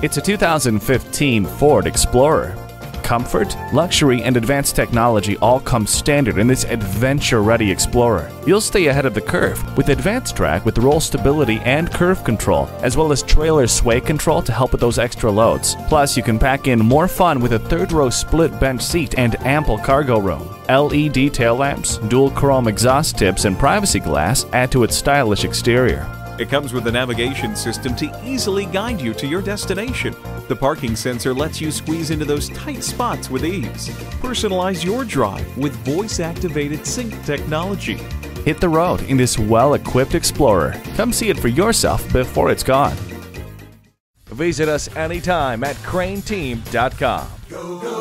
It's a 2015 Ford Explorer. Comfort, luxury, and advanced technology all come standard in this adventure-ready Explorer. You'll stay ahead of the curve with advanced track with roll stability and curve control, as well as trailer sway control to help with those extra loads. Plus, you can pack in more fun with a third-row split bench seat and ample cargo room. LED tail lamps, dual chrome exhaust tips, and privacy glass add to its stylish exterior. It comes with a navigation system to easily guide you to your destination. The parking sensor lets you squeeze into those tight spots with ease. Personalize your drive with voice-activated sync technology. Hit the road in this well-equipped Explorer. Come see it for yourself before it's gone. Visit us anytime at crainteam.com.